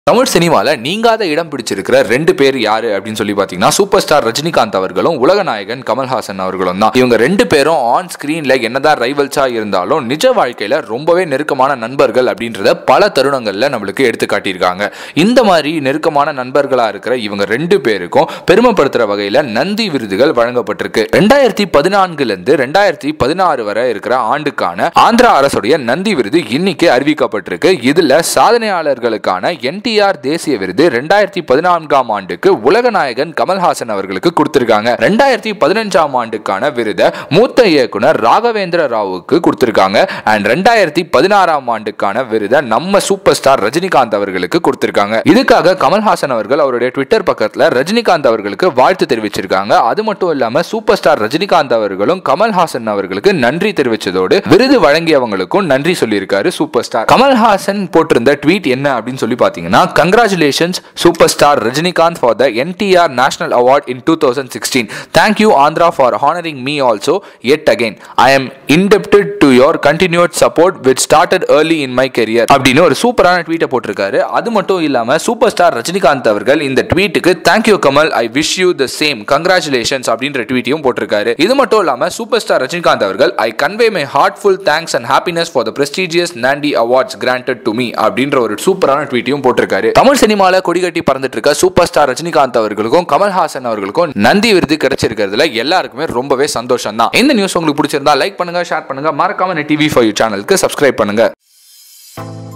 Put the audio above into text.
தமிழ் சினிமால நீங்காத இடம் பிடிச்சிருக்கிற ரெண்டு பேர் யாரு அப்படின்னு சொல்லி பாத்தீங்கன்னா சூப்பர் ஸ்டார் ரஜினிகாந்த் அவர்களும் உலக நாயகன் கமல்ஹாசன் அவர்களும் தான். இவங்க ரெண்டு பேரும் ஆன் ஸ்கிரீன்ல என்னதான் ரைவல்ஸா இருந்தாலும் நிஜ வாழ்க்கையில ரொம்பவே நெருக்கமான நண்பர்கள் அப்படின்றத பல தருணங்கள்ல நம்மளுக்கு எடுத்து காட்டியிருக்காங்க. இந்த மாதிரி நெருக்கமான நண்பர்களா இருக்கிற இவங்க ரெண்டு பேருக்கும் பெருமைப்படுத்துற வகையில நந்தி விருதுகள் வழங்கப்பட்டிருக்கு. 2014 இருந்து 2016 வரை இருக்கிற ஆண்டுக்கான ஆந்திரா அரசுடைய நந்தி விருது இன்னைக்கு அறிவிக்கப்பட்டிருக்கு. இதுல சாதனையாளர்களுக்கான NTR தேசிய விருது 2014ஆம் ஆண்டுக்கு உலக நாயகன் கமல்ஹாசன் அவர்களுக்கு கொடுத்திருக்காங்க. 2015ஆம் ஆண்டுக்கான விருதை மூத்த இயக்குனர் ராகவேந்திர ராவுக்கு கொடுத்திருக்காங்க. அண்ட் 2016ஆம் ஆண்டுக்கான விருதை நம்ம சூப்பர் ஸ்டார் ரஜினிகாந்த் அவர்களுக்கு கொடுத்திருக்காங்க. இதுக்காக கமல்ஹாசன் அவர்கள் அவருடைய ட்விட்டர் பக்கத்துல ரஜினிகாந்த் அவர்களுக்கு வாழ்த்து தெரிவிச்சிருக்காங்க. அது மட்டும் இல்லாம சூப்பர் ஸ்டார் ரஜினிகாந்த் அவர்களும் கமல்ஹாசன் அவர்களுக்கு நன்றி தெரிவிச்சதோடு விருது வழங்கியவங்களுக்கும் நன்றி சொல்லியிருக்காரு சூப்பர் ஸ்டார். கமல்ஹாசன் போட்டிருந்த ட்வீட் என்ன அப்படின்னு சொல்லி பாத்தீங்கன்னா, congratulations superstar Rajinikanth for the NTR National Award in 2016. Thank you Andhra for honoring me also yet again. I am indebted to your continued support which started early in my career. அப்படின்னு ஒரு சூப்பரான ட்வீட்டை போட்டிருக்காரு. அது மட்டும் இல்லாம super star Rajinikanth அவர்கள் இந்த ட்வீட்டுக்கு thank you Kamal, I wish you the same, congratulations அப்படின்ற ட்வீட்டையும் போட்டிருக்காரு. இது மட்டும் இல்லாம சூப்பர் ஸ்டார் ரஜினிகாந்த் அவர்கள் I convey my heartful thanks and happiness for the prestigious Nandi awards granted to me அப்படின்ற ஒரு சூப்பரான ட்வீட்டையும் போட்டிருக்காரு. தமிழ் சினிமால கொடிகட்டி பறந்துட்டு இருக்க சூப்பர் ஸ்டார் ரஜினிகாந்த் அவர்களுக்கும் கமல்ஹாசன் அவர்களுக்கும் நந்தி விருது கிடைச்சிருக்கிறதுல எல்லாருக்குமே ரொம்பவே சந்தோஷம் தான். இந்த நியூஸ் உங்களுக்கு பிடிச்சிருந்தா லைக் பண்ணுங்க, ஷேர் பண்ணுங்க, மறக்காம டிவி4U சேனலுக்கு சப்ஸ்கிரைப் பண்ணுங்க.